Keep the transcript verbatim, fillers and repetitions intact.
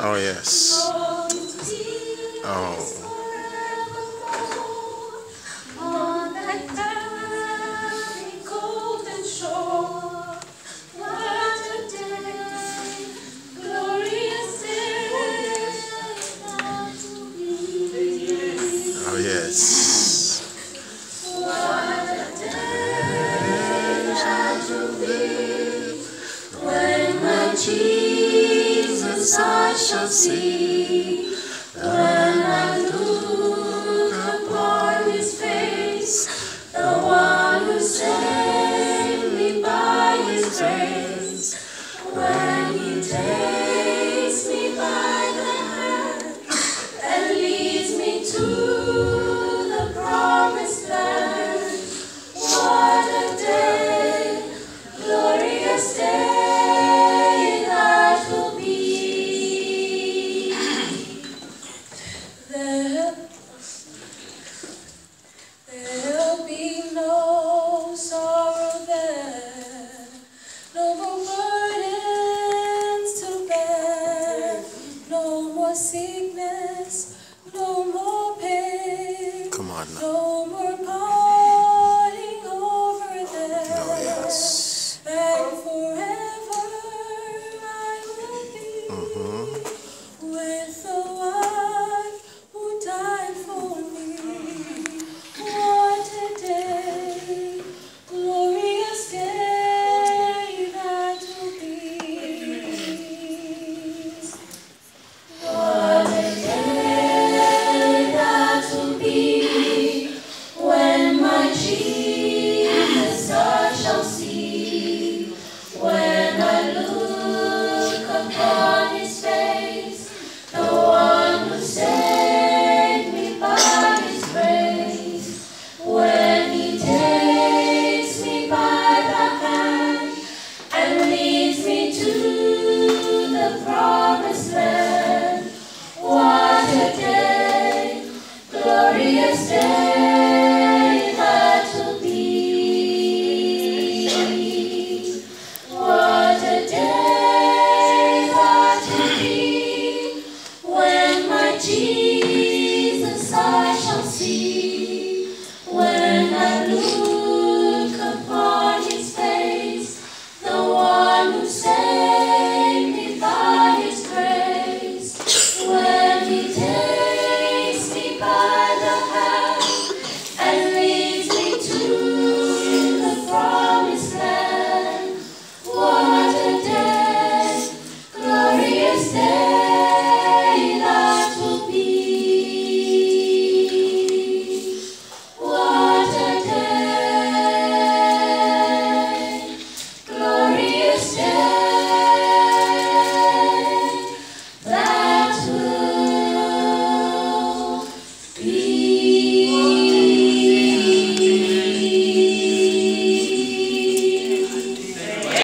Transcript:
Oh, yes. Oh. On that very golden shore, what a day, glorious day, Oh, yes. what a day that will be, when my Jesus I shall see, when I look upon his face, the one who saved me by his grace, when he takes me by the hand and leads me to the promised land. What a day, glorious day that will be. There, there'll be no sorrow there, no more burdens to bear, no more sickness, no more pain, Come on now. no more parting over there. Oh, yes. And forever I will be Mm-hmm. with the one who died for me. What a day, glorious day that will be. What a day that will be, when my Jesus I shall see, when I look upon his face, the one who saved me by his grace, when he takes me by the hand and leads me to the promised land. What a day, glorious day that will be. What a day that will be, when my Jesus I shall see.